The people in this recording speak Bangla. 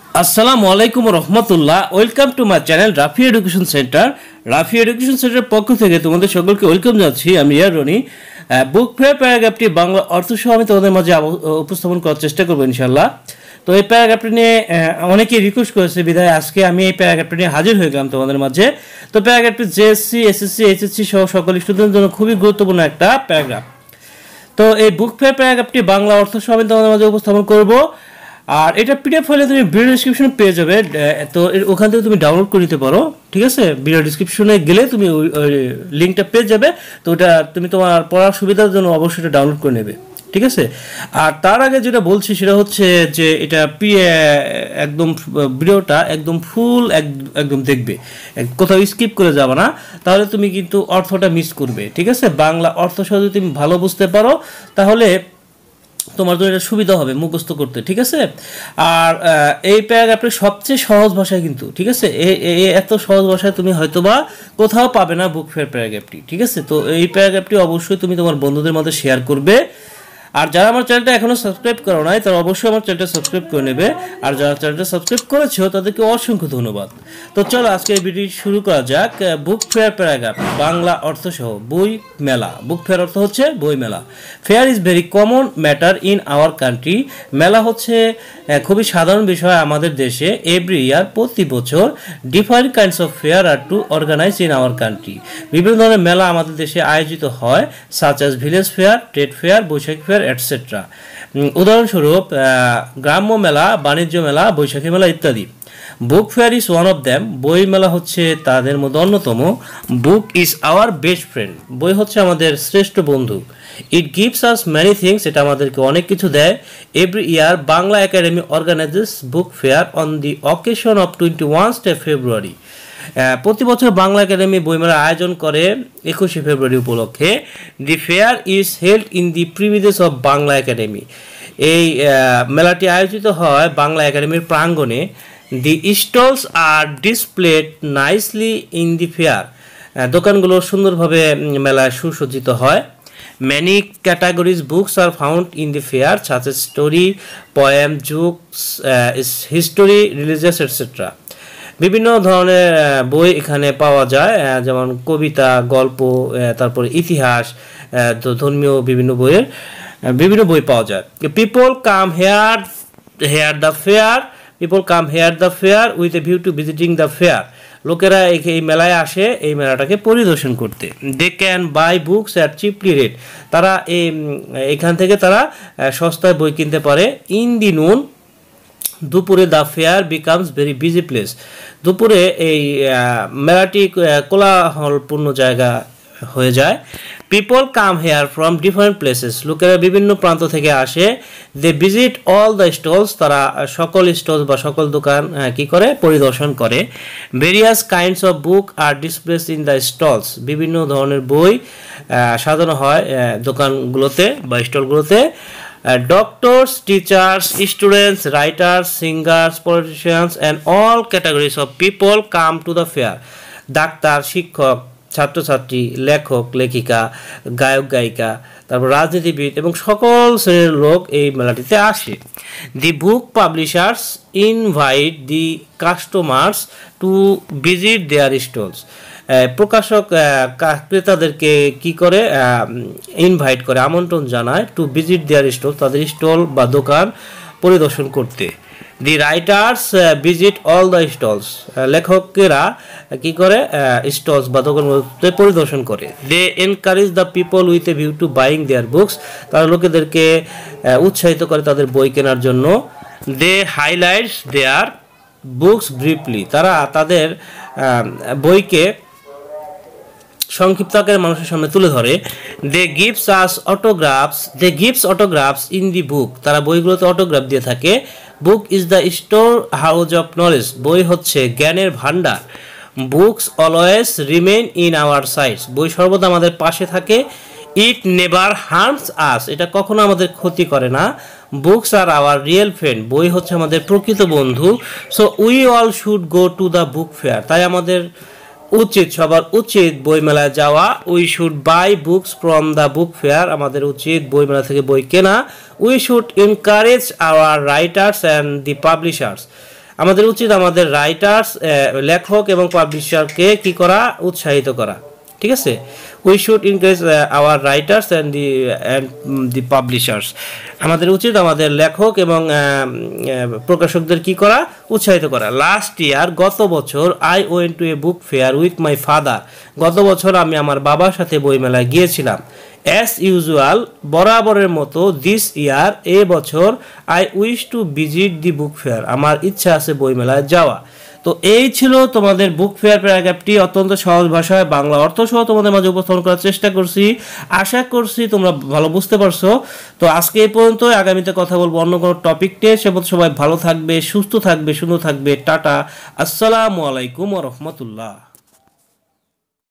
আসসালামু আলাইকুম রহমতুল্লাহ। Welcome to my channel Rafi education centre. Rafi education সেন্টারের পক্ষ থেকে তোমাদের সকলকে ওয়েলকাম জানাচ্ছি। আমি ইয়ার রনি। বুক ফেয়ার প্যারাগ্রাফটি বাংলা অর্থ সহ আমি তোমাদের মাঝে উপস্থাপন করার চেষ্টা করবো ইনশাল্লাহ। তো এই প্যারাগ্রাফটি নিয়ে অনেকেই রিকোয়েস্ট করেছে, বিধায় আজকে আমি এই প্যারাগ্রাফটি নিয়ে হাজির হয়ে গেলাম তোমাদের মাঝে। তো প্যারাগ্রাফটি জেএসসি, এসএসসি, এইচএসসি সহ সকল স্টুডেন্টের জন্য খুবই গুরুত্বপূর্ণ একটা প্যারাগ্রাফ। তো এই বুক ফেয়ার প্যারাগ্রাফটি বাংলা অর্থ সহ আমি তোমাদের মাঝে উপস্থাপন করবো। আর এটা পিডিএফ ফাইলে তুমি ভিডিও ডিসক্রিপশনে পেয়ে যাবে। তো ওখান থেকে তুমি ডাউনলোড করে নিতে পারো, ঠিক আছে। ভিডিও ডিসক্রিপশনে গেলে তুমি ওই লিঙ্কটা পেয়ে যাবে। তো ওটা তুমি তোমার পড়ার সুবিধার জন্য অবশ্যই এটা ডাউনলোড করে নেবে, ঠিক আছে। আর তার আগে যেটা বলছি সেটা হচ্ছে যে এটা একদম ভিডিওটা একদম ফুল একদম দেখবে, কোথাও স্কিপ করে যাবে না, তাহলে তুমি কিন্তু অর্থটা মিস করবে, ঠিক আছে। বাংলা অর্থ সহ যদি তুমি ভালো বুঝতে পারো তাহলে তোমার জন্য এটা সুবিধা হবে মুখস্থ করতে, ঠিক আছে। আর এই প্যারাগ্রাফের সবচেয়ে সহজ ভাষায় কিন্তু, ঠিক আছে, এত সহজ ভাষায় তুমি হয়তোবা কোথাও পাবে না বুক ফেয়ার প্যারাগ্রাফটি, ঠিক আছে। তো এই প্যারাগ্রাফটি অবশ্যই তুমি তোমার বন্ধুদের মধ্যে শেয়ার করবে। আর যারা আমার চ্যানেলটা এখনো সাবস্ক্রাইব করো নাই তারা অবশ্যই আমার চ্যানেলটা সাবস্ক্রাইব করে নেবে। আর যারা চ্যানেলটা সাবস্ক্রাইব করেছো তাদেরকে অসংখ্য ধন্যবাদ। তো চলো আজকে এই ভিডিও শুরু করা যাক। বুক ফেয়ার প্যারাগ্রাফ বাংলা অর্থ সহ বই মেলা। বুক ফেয়ার অর্থ হচ্ছে বই মেলা। Fair is very common matter in our country. মেলা হচ্ছে খুবই সাধারণ বিষয় আমাদের দেশে। এভরি ইয়ার প্রতি বছর different kinds of fair are to organize in our country. বিভিন্ন ধরনের মেলা আমাদের দেশে আয়োজিত হয়, such as village fair, trade fair, Baishakhi fair etcetera. উদাহরণস্বরূপ গ্রাম্য মেলা, বাণিজ্য মেলা, বৈশাখী মেলা ইত্যাদি। Book fair is one of them. বই মেলা হচ্ছে তাদের মধ্যে অন্যতম। Book is our best friend. বই হচ্ছে আমাদের শ্রেষ্ঠ বন্ধু। It gives us many things. এটা আমাদেরকে অনেক কিছু দেয়। Every year Bangla academy organizes book fair on the occasion of 21 February. প্রতি বছর বাংলা একাডেমি বইমেলার আয়োজন করে 21শে ফেব্রুয়ারি উপলক্ষে। The fair is held in the premises of Bangla academy. এই মেলাটি আয়োজিত হয় বাংলা একাডেমির প্রাঙ্গণে। The stalls are displayed nicely in the fair. দোকানগুলো সুন্দরভাবে মেলায় সুসজ্জিত হয়। Many categories books are found in the fair, such as story, poem, jokes, history, religious, etc. বিভিন্ন ধরনের বই এখানে পাওয়া যায়, যেমন কবিতা, গল্প, তারপরে ইতিহাস, ধর্মীয় বিভিন্ন বইয়ের বিভিন্ন বই পাওয়া যায়। People come here the fair. People come here the fair with a view to visiting the fair. লোকেরা এই মেলায় আসে এই মেলাটাকে পরিদর্শন করতে। They can buy books at cheaply rate. তারা এখান থেকে তারা সস্তায় বই কিনতে পারে। ইন দি নুন, দুপুরে the fair becomes very busy place. দুপুরে এই মেলাটি কোলাহলপূর্ণ জায়গা হয়ে যায়। People come here from different places. লোকেরা বিভিন্ন প্রান্ত থেকে আসে। They visit all the stalls. তারা সকল স্টলস বা সকল দোকান কি করে পরিদর্শন করে। Various kinds of book are displace in the stalls. বিভিন্ন ধরনের বই সাজানো হয় দোকানগুলোতে বা স্টলগুলোতে। Doctors, teachers, students, writers, singers, politicians and all categories of people come to the fair. Doctor, শিক্ষক, ছাত্রছাত্রী, লেখক, লেখিকা, গায়ক, গায়িকা, তারপর রাজনীতিবিদ এবং সকল শ্রেণীর লোক এই মেলাটিতে আসে। The book publishers invite the customers to visit their stalls. প্রকাশক ক্রেতাদেরকে কি করে ইনভাইট করে, আমন্ত্রণ জানায়, টু ভিজিট দেয়ার স্টল, তাদের স্টল বা দোকান পরিদর্শন করতে। The writers visit all the stalls. লেখকেরা কি করে স্টলস বা দোকানগুলোতে পরিদর্শন করে। They encourage the people with a view to buying their books. তারা লোকেদেরকে উৎসাহিত করে তাদের বই কেনার জন্য। They highlights their books briefly. তারা তাদের বইকে সংক্ষিপ্ত আকারে মানুষের সামনে তুলে ধরে। They gives autographs in the book. তারা বইগুলোতে অটোগ্রাফ দিয়ে থাকে। Book is the store house of knowledge. বই হচ্ছে জ্ঞানের ভান্ডার। Books always remain in our sides. বই সর্বদা আমাদের পাশে থাকে। It never harms us. এটা কখনো আমাদের ক্ষতি করে না। Books are our real friend. বই হচ্ছে আমাদের প্রকৃত বন্ধু। So we all should go to the book fair. তাই আমাদের সবার উচিত বইমেলায় যাওয়া। We should buy books from the book fair. আমাদের উচিত বইমেলা থেকে বই কেনা। We should encourage our writers and the publishers. আমাদের উচিত আমাদের রাইটার্স, লেখক এবং পাবলিশারকে কি করা, উৎসাহিত করা। ঠিক আছে, we should encourage our writers and the publishers. আমাদের উচিত আমাদের লেখক এবং প্রকাশকদের কি করা, উৎসাহিত করা। লাস্ট ইয়ার, গত বছর, I went to a book fair with my father. গত বছর আমি আমার বাবার সাথে বইমেলায় গিয়েছিলাম। অ্যাজ ইউজুয়াল, বরাবরের মতো, দিস ইয়ার, এ বছর, I wish to visit the book fair. আমার ইচ্ছা আছে বইমেলায় যাওয়া। তো এই ছিল তোমাদের বুক ফেয়ার প্যারাগ্রাফটি। অত্যন্ত সহজ ভাষায় বাংলা অর্থ সহ তোমাদের মাঝে উপস্থাপন করার চেষ্টা করছি। আশা করছি তোমরা ভালো বুঝতে পারছো। তো আজকে এই পর্যন্ত, আগামীতে কথা বলবো অন্য কোনো টপিক নিয়ে। সে পর্যন্ত সবাই ভালো থাকবে, সুস্থ থাকবে, সুন্দর থাকবে। টাটা, আসসালামু আলাইকুম ওয়া রাহমাতুল্লাহ।